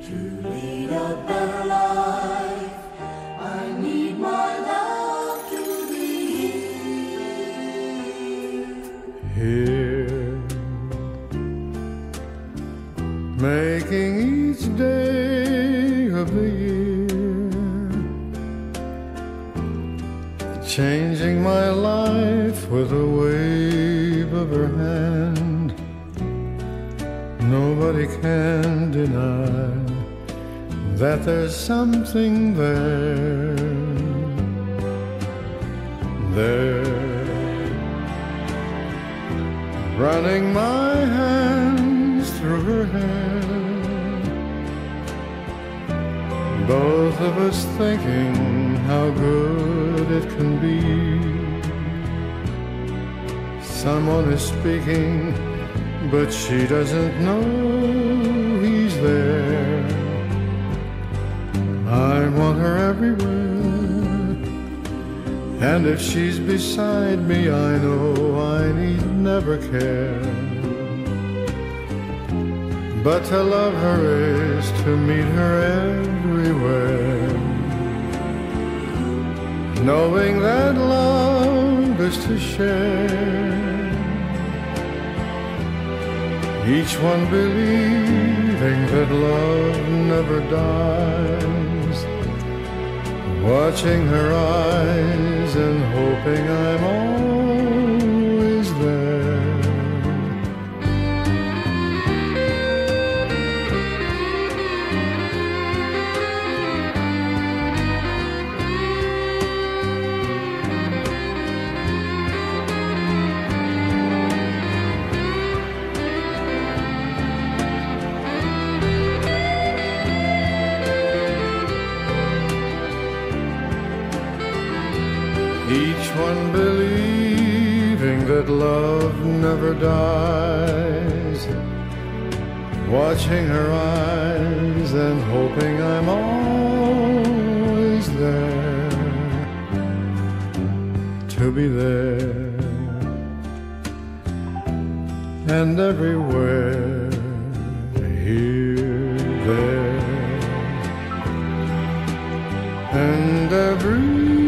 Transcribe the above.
To lead a better life, I need my love to be here, making each day of the year, changing my life with a wave of her hand. Nobody can deny that there's something there, running my hands through her hair, both of us thinking how good it can be. Someone is speaking, but she doesn't know he's there. I want her everywhere, and if she's beside me, I know I need never care. But to love her is to meet her everywhere, knowing that love is to share, each one believing that love never dies, watching her eyes and hoping I'm always there. Each one believing that love never dies, watching her eyes and hoping I'm always there, to be there and everywhere, here, there, and everywhere.